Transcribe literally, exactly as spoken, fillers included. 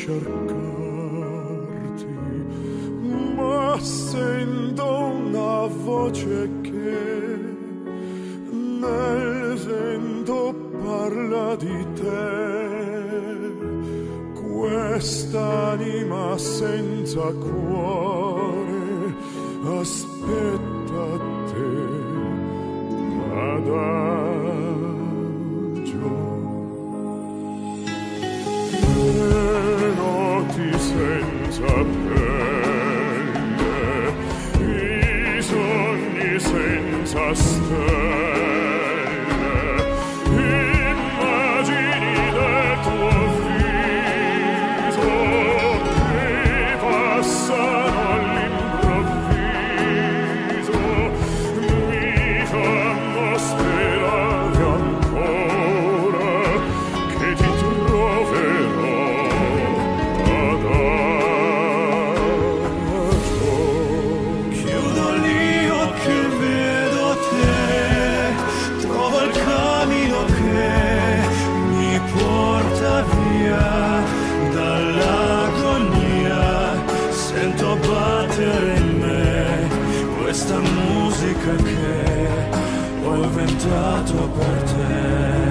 cercarti, ma sento una voce che nel vento parla di te. Quest'anima senza cuore aspetta te adagio. Noti senza pelle, i sogni senza stelle, immagini del tuo viso che passano all'improvviso, mi fanno sperare ancora che ti troverò adagio. Chiudo gli occhi e vedo te, trovo il cammino che mi porta via dall'agonia, sento battere in me questa musica che ho inventato per te.